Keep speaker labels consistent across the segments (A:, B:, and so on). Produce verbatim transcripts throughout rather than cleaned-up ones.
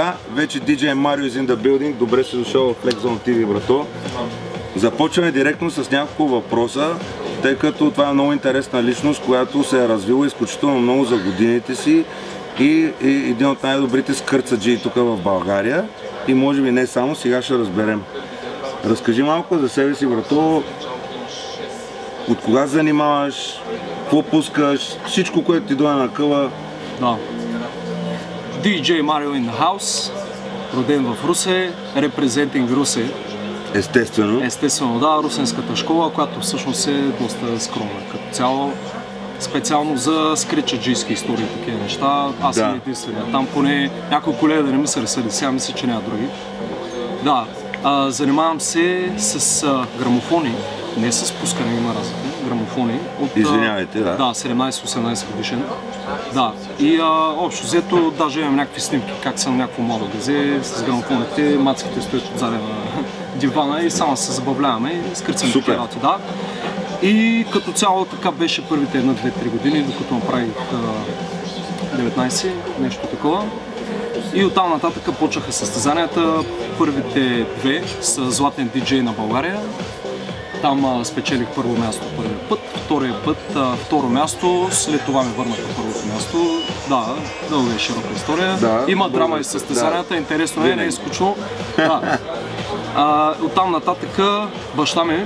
A: сега вече ди джей Mario is in the building. Добре си дошъл в Flex Zone ти ви, брато. Започваме директно с няколко въпроса, тъй като това е много интересна личност, която се е развила изключително много за годините си и, и един от най-добрите скърцаджии тук в България. И може би не само, сега ще разберем. Разкажи малко за себе си, брато. От кога занимаваш, какво пускаш, всичко, което ти дойде на къла.
B: Да. ди джей Mario in the house, роден в Русе, representing Русе.
A: Естествено.
B: Естествено, да, русенската школа, която всъщност е доста скромна. Като цяло, специално за скричаджийски истории и такива неща, аз
A: да.
B: съм единствения. Там поне някой колега да не ми се разсъди, сега мисля, че няма други. Да, а, занимавам се с а, грамофони, не с пускане, има разлика, грамофони. От,
A: Извинявайте, да.
B: Да, седемнайсет-осемнайсет годишен. Да, и а, общо взето даже имам някакви снимки, как съм някакво младо газе с грамофоните, мацките стоят отзаде на дивана и само се забавляваме и скърцаме такива работи, да. И като цяло така беше първите една, две, три години, докато направих деветнайсет, нещо такова. И оттам нататък почнаха състезанията. Първите две са Златен диджей на България. Там а, спечелих първо място първия път, втория път а, второ място, след това ми върнаха първото място. Да, дълга и широка история. Да, има драма и състезанията, да. Интересно е, не е скучно. Да. А, оттам нататък баща ми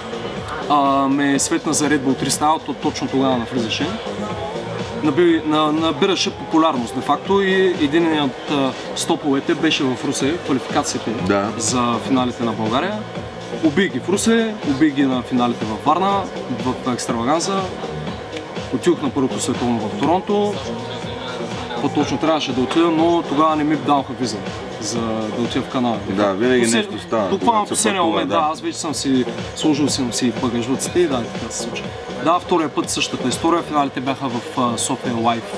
B: а, ме светна за Red Bull триста, точно тогава навлизаше. Наби, на, набираше популярност де факто и един от а, стоповете беше в Русе, квалификациите да. За финалите на България. Уби ги в Русе, уби ги на финалите във Варна, в Екстраваганза. Отидох на първото световно в Торонто. По-точно трябваше да отида, но тогава не ми даваха виза за да отида в Канада.
A: Да, винаги Посед... нещо става.
B: Буквално в последния момент, да. да, аз вече съм си сложил си багажуците и да, така се случи. Да, втория път същата история, финалите бяха в София Лайф.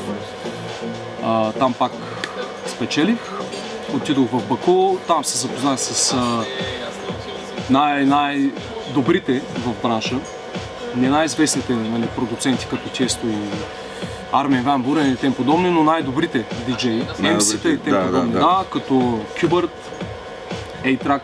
B: Там пак спечелих. Отидох в Баку, там се запознах с най- най-добрите в бранша. Не най-известните, нали, продуценти като Тиесто и Армин Ван Бурен и тем подобни, но най-добрите диджеи, Ем Си-та и тем
A: да,
B: подобни,
A: да, да.
B: да, като Кюбърт, A-Track,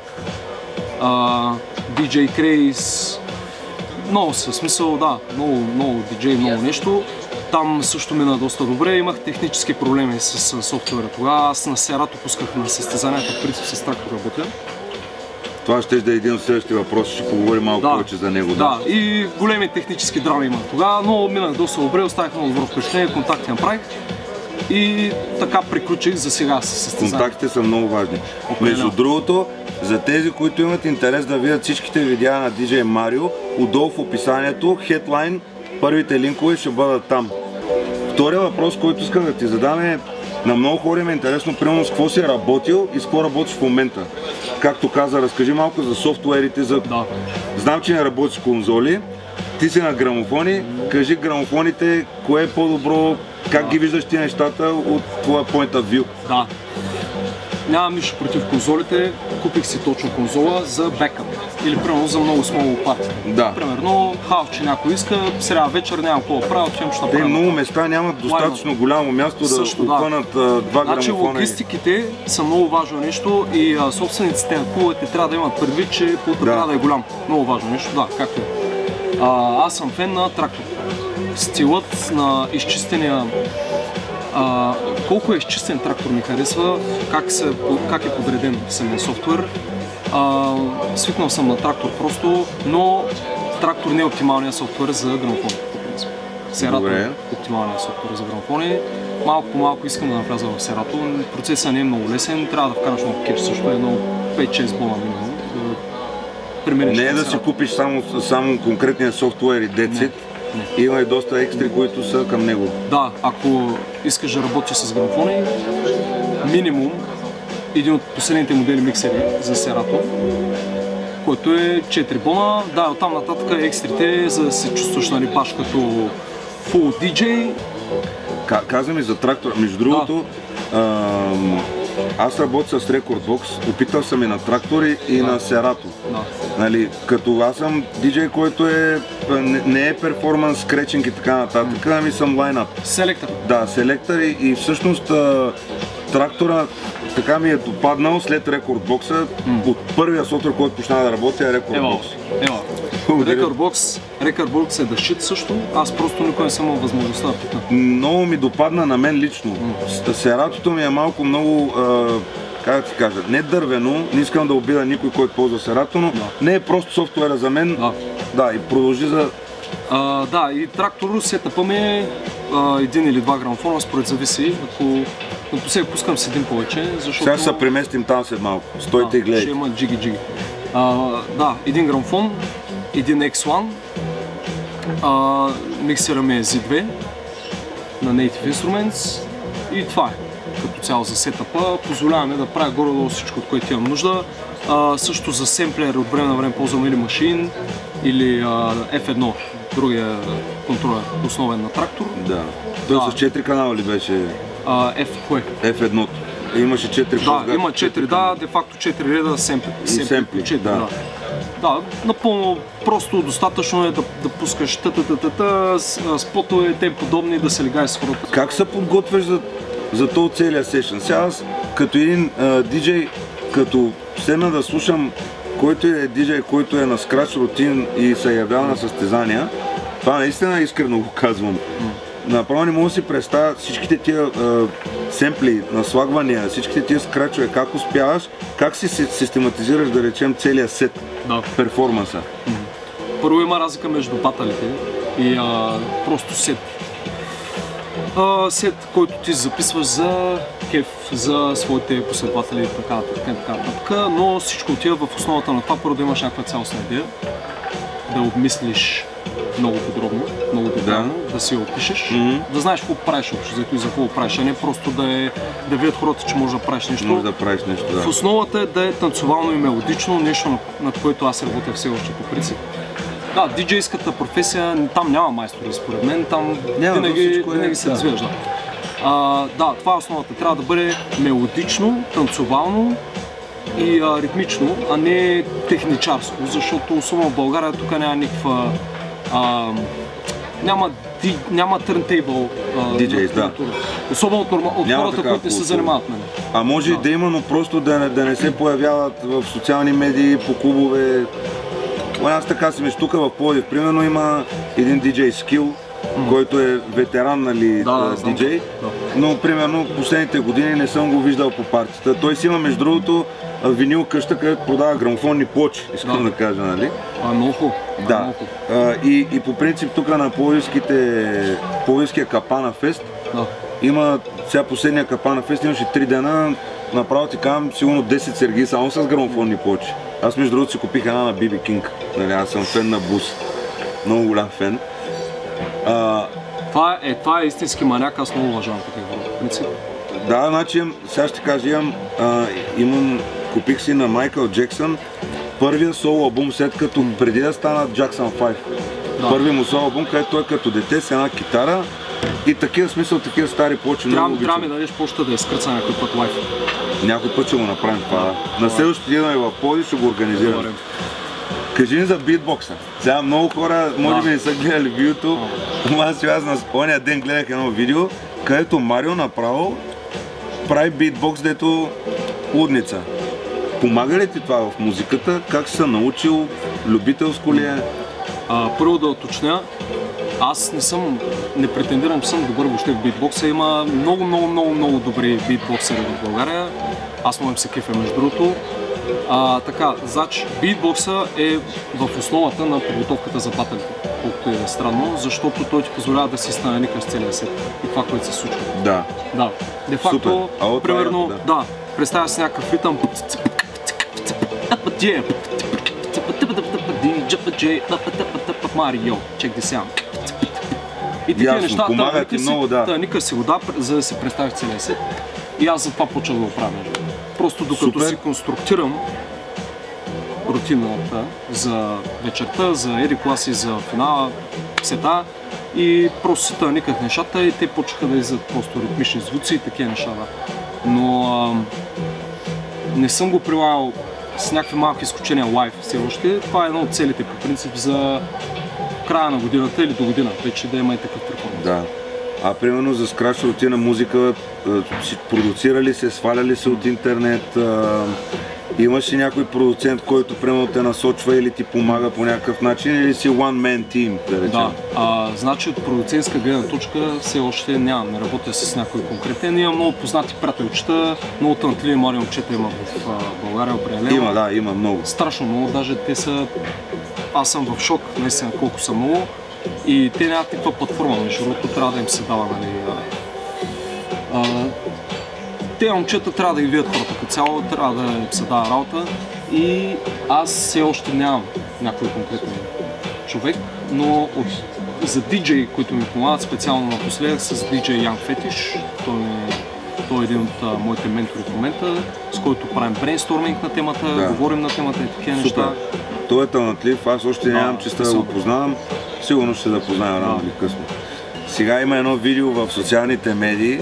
B: ди джей Крейс, много са, смисъл, да, много, много диджеи, много нещо. Там също мина доста добре, имах технически проблеми с софтуера тогава, аз на Серато пусках на състезанията, в принцип с трактор работя.
A: Това ще да е един от следващите въпроси, ще поговорим малко да, повече за него. Да.
B: да, и големи технически драми имах тогава, но минах доста добре, оставих много добро впечатление, контакти направих и така приключих за сега с състезания.
A: Контактите са много важни. Okay, Между no. другото, за тези, които имат интерес да видят всичките видеа на ди джей Mario, отдолу в описанието, хедлайн, първите линкове ще бъдат там. Втория въпрос, който искам да ти задам е, на много хора им е интересно, примерно с какво си работил и с какво работиш в момента. Както каза, разкажи малко за софтуерите, за...
B: Да.
A: Знам, че не работиш с конзоли, ти си на грамофони, кажи грамофоните, кое е по-добро, как да. Ги виждаш ти нещата от твоя point of view?
B: Да. Нямам нищо против конзолите, купих си точно конзола за бекъп. Или примерно за много смоло парти.
A: Да.
B: Примерно, хаос, че някой иска, сряда вечер нямам какво да правя, отивам ще направя.
A: Те много места нямат достатъчно голямо място
B: също,
A: да обхванат да. два
B: значи,
A: грамофона.
B: логистиките са много важно нещо и а, собствениците на клубовете трябва да имат предвид, че пулта да. Трябва да е голям. Много важно нещо, да, както е. А, аз съм фен на трактор. Стилът на изчистения... А, колко е изчистен трактор ми харесва, как, се, как е подреден самия софтуер. А, свикнал съм на трактор просто, но трактор не е оптималният софтуер за грамофони, по принцип. Серато е оптималният софтуер за грамофони. Малко по малко искам да навляза в Серато. Процесът не е много лесен, трябва да вкараш много кеш, също е едно пет-шест бона минимум. Да
A: не е да си купиш само, само конкретния софтуер и децит. Не. Има и доста екстри, които са към него.
B: Да, ако искаш да работиш с грамофони, минимум един от последните модели миксери за Серато, който е четири бона. Да, оттам нататък екстрите, за да се чувстваш, нали, баш като фул диджей.
A: Каза ми за трактора, между другото, да. Аз работя с Recordbox, опитал съм и на трактори и да. На Серато. Да. Нали, като аз съм диджей, който е, не, не е перформанс, скречинг и така нататък, ами съм лайнап.
B: Селектор.
A: Да, селектор и, и всъщност трактора така ми е допаднал след рекордбокса, mm. от първия софтуер, който почна да работи е рекордбокс.
B: Ева, ева. Рекордбокс, рекордбокс е да щит също, аз просто никой не съм имал възможността да питам.
A: Много ми допадна на мен лично. Mm. Сератото ми е малко много, а, как да ти кажа, не дървено, не искам да обида никой, който ползва Серато, но да. Не е просто софтуера за мен. Да, да и продължи за...
B: А, да, и трактор сетъпа ми е а, един или два грамофона, според зависи. Ако... Но по сега пускам с един повече, защото...
A: Сега ще се преместим там след малко. Стойте
B: да,
A: и гледайте.
B: Ще има джиги-джиги. Да, един грамофон, един икс едно, а, миксера ми е зет две на Native Instruments и това е. Като цяло за сетъпа, позволяваме да правя горе-долу всичко, от което имам нужда. А, също за семплер от време на време ползвам или машин, или а, еф едно, другия контролер, основен на трактор.
A: Да. Той да. С четири канала ли беше?
B: А, F кое?
A: еф едно. Имаше четири
B: Да, има четири, да, де факто четири реда семпли.
A: И семпли, четири, да.
B: да. Да, напълно просто достатъчно е да, да пускаш та-та-та-та-та, спотове, тем подобни, да се легаеш с хората.
A: Как се подготвяш за, за този целия сешън? Сега аз като един а, диджей, като седна да слушам който е диджей, който е на скрач рутин и се явява на състезания, това наистина искрено го казвам. Направо не мога да си представя всичките тия а, семпли, наслагвания, всичките тия скрачове, как успяваш, как си систематизираш, да речем, целия сет, да. Перформанса.
B: Първо има разлика между баталите и а, просто сет. А, сет, който ти записваш за кеф, за своите последователи и така нататък, така нататък, но всичко отива в основата на това, първо да имаш някаква цялостна идея, да обмислиш много подробно, много детайлно, да. да си я опишеш, mm-hmm. да знаеш какво правиш общо, зато и за какво правиш, а не просто да, е, да видят хората, че можеш да правиш нещо.
A: Може да правиш нещо, да.
B: В основата е да е танцовално и мелодично, нещо над което аз работя все още по принцип. Да, диджейската професия, там няма майстори според мен, там няма, винаги, винаги е, се да. развиваш. Да. А, да, това е основата, трябва да бъде мелодично, танцовално и а, ритмично, а не техничарско, защото особено в България тук няма никаква... А, няма, ди, няма turntable
A: диджейс, да.
B: Особено от, норма, от хората, които не се занимават нали.
A: А може да. да има, но просто да не, да не се появяват в социални медии, по клубове. Аз така си мисля, тук в Пловдив, примерно има един диджей Скил, mm. който е ветеран, нали, да, диджей, да. но примерно последните години не съм го виждал по партията. Той си има между другото винил къща, където продава грамофонни плочи, искам да, да кажа, нали?
B: А, много хубаво.
A: Да. А, и, и по принцип тук на Пловдивските, Пловдивския Капана Фест да. има, сега последния Капана Фест имаше три дена, направо ти казвам сигурно десет сергии само с грамофонни плочи. Аз между другото си купих една на Би Би Кинг, нали, аз съм фен на Бус, много голям фен. А,
B: това, е, това е истински маняк, аз много уважавам такива хора, в принцип.
A: Да, значи сега ще кажа, имам, а, имам, купих си на Майкъл Джексън първия соло албум, след като преди да стана Jackson пет. Да. Първи му соло албум, където той е като дете с една китара и такива смисъл, такива стари плочи много обичам.
B: Трябва ми да дадеш почта да я скърца някой път лайф.
A: Някой път ще го направим това. Да. На следващото идваме в Пловдив, ще го организирам. Добре. Кажи ни за битбокса. Сега много хора може би да. не са гледали видеото, но аз аз на ония ден гледах едно видео, където Марио направо прави битбокс, дето лудница. Помага ли ти това в музиката? Как си се научил? Любителско ли е?
B: А, първо да уточня, аз не съм, не претендирам, че съм добър въобще в битбокса. Има много, много, много, много добри битбоксери в България. Аз му им се кефя между другото. А, така, значи, битбокса е в основата на подготовката за батълите, колкото е странно, защото той ти позволява да си стане никъс целия сет и това, което се случва.
A: Да.
B: Да. Де факто,
A: а,
B: примерно,
A: да.
B: да, представя си някакъв ритъм. Марио, check this out. И такива неща,
A: помагат ти много, да.
B: Да, ника си вода, за да си представиш целия сет. И аз затова почвам да го правя. Просто докато Супер. си конструктирам рутината за вечерта, за еди класи, за финала, сета и просто си тъниках нещата и те почнаха да излизат просто ритмични звуци и такива неща. Да. Но а, не съм го прилагал с някакви малки изключения лайв все още. Това е едно от целите по принцип за края на годината или до година, вече да има и такъв перформанс.
A: Да. А примерно за скрач рутина музика, продуцирали се, сваляли се от интернет, а, имаш ли някой продуцент, който примерно те насочва или ти помага по някакъв начин, или си one man team, да речем?
B: Да, а, значи от продуцентска гледна точка все още нямам, не работя с някой конкретен. Имам много познати приятелчета, много талантливи млади момчета има в а, България определено.
A: Има, да, има много.
B: Страшно много, даже те са... Аз съм в шок, наистина колко са много. И те нямат никаква платформа, между другото трябва да им се дава, нали. А, те момчета трябва да ги видят хората като цяло, трябва да им се дава работа. И аз все още нямам някой конкретен човек, но от, за диджеи, които ми помагат специално напоследък с диджей Young Fetish, той, ми, той е един от а, моите ментори в момента, с който правим брейнсторминг на темата, да. Говорим на темата и такива неща.
A: Той е талантлив, аз още нямам да, честа да го познавам, сигурно ще да познаем рано или късно. Сега има едно видео в социалните медии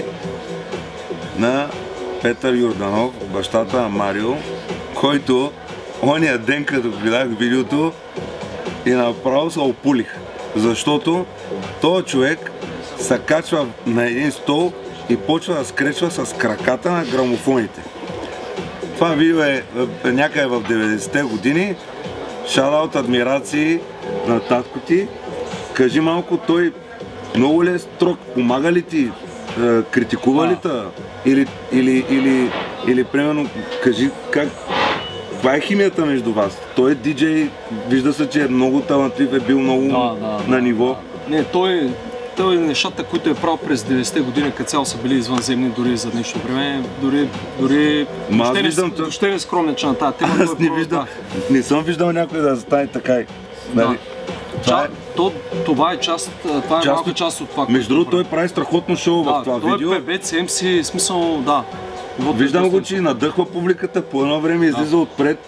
A: на Петър Йорданов, бащата на Марио, който ония ден, като гледах видеото, и направо се опулих. Защото този човек се качва на един стол и почва да скречва с краката на грамофоните. Това видео е някъде в деветдесетте години. Шаут адмирации на татко ти. Кажи малко, той много ли е строг? Помага ли ти? Е, критикува ли те? Или, или, или, или, примерно, кажи как, каква е химията между вас? Той е диджей, вижда се, че е много талантлив, е бил много
B: да, да,
A: на ниво.
B: Да. Не, той, той нещата, които е правил през деветдесетте години, като цяло са били извънземни дори за днешно време, дори, дори въобще не скромнича на тази тема.
A: Аз не виждам, да. Не съм виждал някой да стане така.
B: Да. Това, е... То, това е част, това е част малка от... част от това.
A: Между другото, той прави страхотно шоу
B: да,
A: в това
B: той
A: видео.
B: Той е певец, Ем Си, смисъл, да.
A: Виждам го, че надъхва публиката, по едно време излиза да. Отпред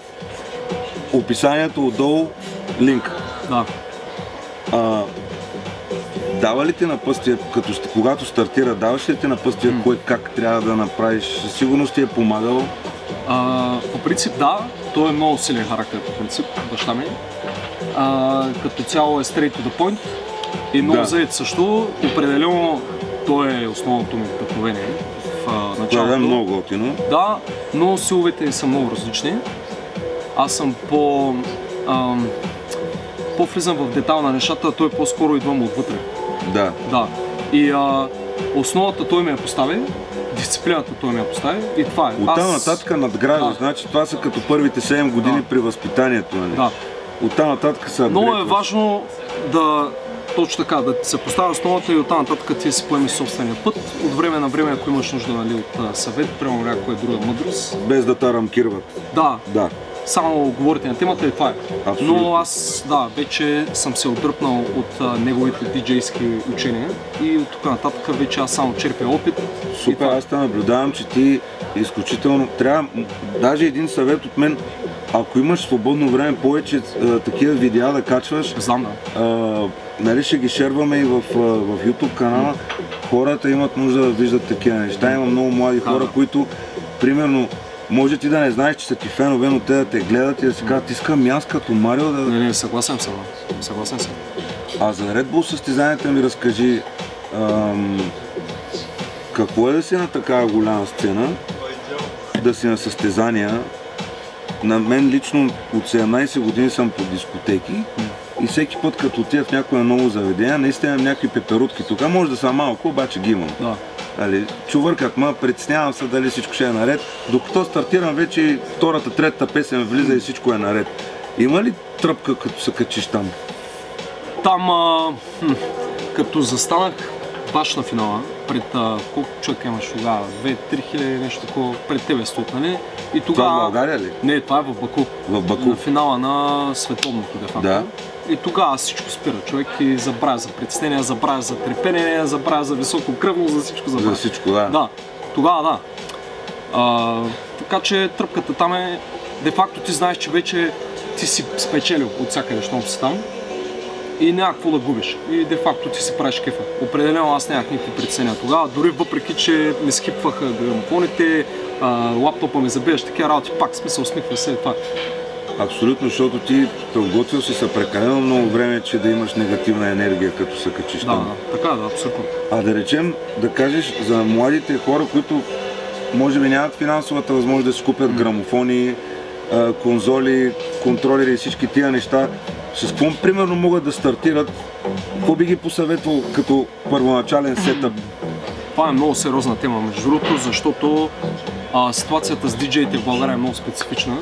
A: описанието отдолу линк.
B: Да.
A: А, дава ли ти напъстие, като, когато стартира, даваш ли ти напъстие, mm. кое как трябва да направиш? Сигурно ти е помагал?
B: А, по принцип да, той е много силен характер, по принцип, баща ми. А, като цяло е straight to the point и много да. Заед също. Определено той е основното ми вдъхновение в началото.
A: Това е много готино.
B: Да, но силовете са много различни. Аз съм по... Ам, по-влизам в детал на нещата, той по-скоро идвам отвътре.
A: Да.
B: Да. И а, основата той ми я постави, дисциплината той ми я постави и това е.
A: Оттам нататък надгражда, да. Значи това са като първите седем години да. При възпитанието. Нали? Да. Оттам нататък са...
B: Много е важно да, точно така, да се поставя основата и оттам нататък ти си поемеш собствения път. От време на време, ако имаш нужда, нали, от съвет, прямо някоя друга мъдрост.
A: Без да те рамкирват.
B: Да.
A: Да.
B: Само говорите на темата и това е.
A: Абсолютно.
B: Но аз, да, вече съм се отдръпнал от а, неговите диджейски учения и от тук нататък вече аз само черпя опит.
A: Супер, аз те наблюдавам, че ти изключително трябва, даже един съвет от мен, ако имаш свободно време повече а, такива видеа да качваш,
B: знам, да.
A: А, нали ще ги шерваме и в, в YouTube канала, хората имат нужда да виждат такива неща, има много млади хора, да. Които, примерно, може ти да не знаеш, че са ти фенове, но те да те гледат и да си казват, искам аз като Марио да...
B: Не, не, съгласен съм, съгласен съм.
A: А за Red Bull състезанията ми разкажи, ам, какво е да си на такава голяма сцена, да си на състезания. На мен лично от седемнайсет години съм по дискотеки и всеки път като отида в някое ново заведение, наистина имам някакви пеперутки тук, може да са малко, обаче ги имам. Да. Дали, чувъркат ма, притеснявам се дали всичко ще е наред. Докато стартирам вече втората, третата песен влиза и всичко е наред. Има ли тръпка като се качиш там?
B: Там, а, хм, като застанах баш на финала, пред а, колко човека имаш тогава, две-три хиляди, нещо такова, пред тебе стоят, нали? И тогава...
A: Това в България ли?
B: Не, това е в Баку.
A: В Баку?
B: На финала на световното де-факто.
A: Да.
B: И тогава всичко спира човек и забравя за притеснение, забравя за трепение, забравя за високо кръвно, за всичко забравя.
A: За всичко, да.
B: Да, тогава да. А, така че тръпката там е, де-факто ти знаеш, че вече ти си спечелил от всякъде, щом си там и няма какво да губиш. И де-факто ти си правиш кефа. Определено аз нямах никакви притеснения тогава, дори въпреки, че ми скипваха грамофоните, лаптопа ми забиваш такива работи, пак смисъл усмихва се това.
A: Абсолютно, защото ти подготвил си се прекалено много време, че да имаш негативна енергия, като се качиш там.
B: Да, така да, абсолютно.
A: А да речем, да кажеш за младите хора, които може би нямат финансовата възможност да си купят грамофони, конзоли, контролери и всички тия неща, с какво примерно могат да стартират? Какво би ги посъветвал като първоначален сетъп?
B: Това е много сериозна тема, между другото, защото а, ситуацията с диджеите в България е много специфична.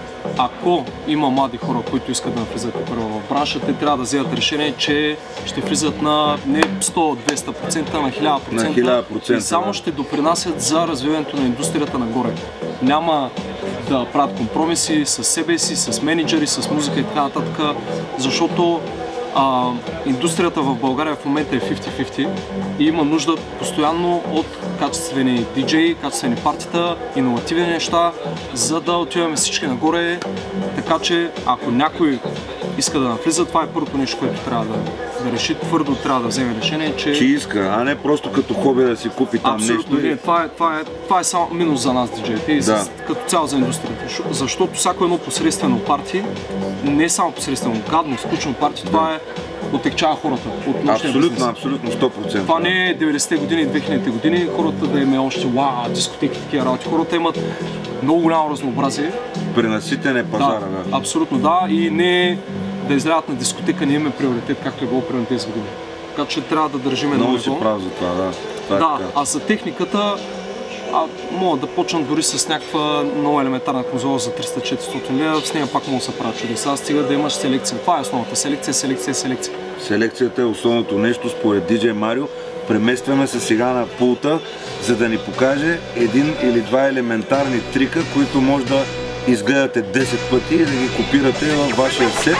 B: Ако има млади хора, които искат да влизат първо в бранша, те трябва да вземат решение, че ще влизат на не сто до двеста процента, на хиляда процента,
A: на хиляда процента
B: и само
A: да.
B: ще допринасят за развиването на индустрията нагоре. Няма да правят компромиси с себе си, с менеджери, с музика и така нататък, защото а, индустрията в България в момента е фифти фифти и има нужда постоянно от качествени диджеи, качествени партита, иновативни неща, за да отиваме всички нагоре. Така че ако някой иска да навлиза, това е първото нещо, което трябва да, да реши. Твърдо трябва да вземе решение, че...
A: Че иска, а не просто като хоби да си купи там
B: абсолютно,
A: нещо.
B: Не, това, е, това, е, това е само минус за нас, диджеите, и
A: да.
B: с, като цяло за индустрията. Защото всяко едно посредствено парти, не е само посредствено, гадно, скучно парти, да. Това е отекчава хората от нощния
A: абсолютно,
B: бизнес.
A: Абсолютно, сто процента.
B: Това не е деветдесетте години и двехилядните години, хората да има още вау, дискотеки, такива работи. Хората имат много голямо разнообразие.
A: Пренаситен пазара, да.
B: да. Абсолютно да, и не да излязат на дискотека не има приоритет, както е било преди тези години. Така че трябва да държим едно
A: много
B: ниво.
A: си прав за това, да. Това
B: да,
A: е така.
B: а за техниката а, мога да почна дори с някаква много елементарна конзола за триста до четиристотин лева, с нея пак мога да се правят чудеса, стига да имаш селекция. Това е основната селекция, селекция, селекция.
A: Селекцията е основното нещо според диджей Марио. Преместваме се сега на пулта, за да ни покаже един или два елементарни трика, които може да изгледате десет пъти и да ги копирате във вашия сет.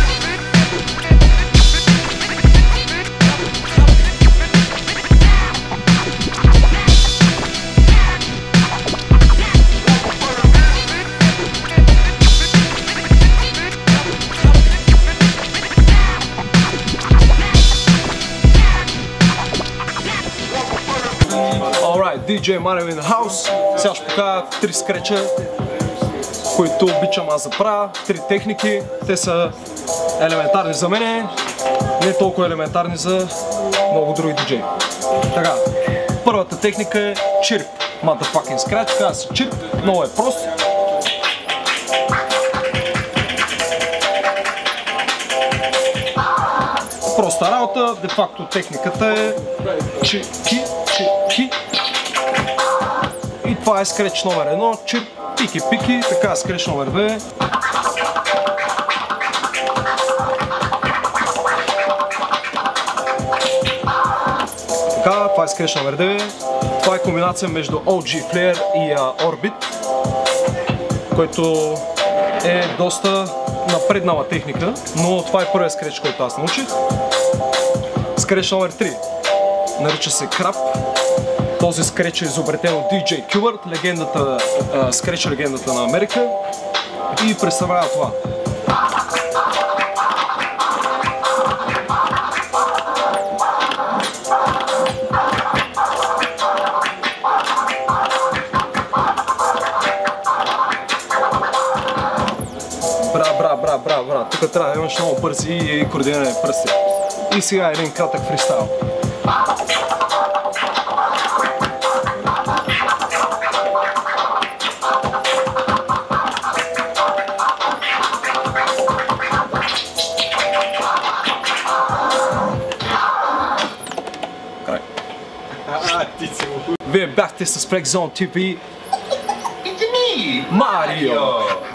B: диджей Марио in the house. Сега ще покажа три скреча, които обичам аз да правя. Три техники. Те са елементарни за мене, не толкова елементарни за много други диджеи. Така, първата техника е чирп. Motherfucking scratch, казва се чирп. Много е прост. Проста работа, де факто техниката е чики, чики. И това е скреч номер едно, чип, пики, пики, така скреч номер две. Така, това е скреч номер девет. Това е комбинация между О Джи Flare и uh, Orbit, който е доста напреднала техника, но това е първият скреч, който аз научих. Скреч номер три. Нарича се Крап. Този скреч е изобретен от диджей Кюбърт, легендата, а, скреч легендата на Америка, и представлява това. Бра, бра, бра, бра, бра. Тук трябва да имаш много бързи и координирани пръсти. И сега един кратък фристайл. Вие бяхте с Flexzone ти ви. Марио!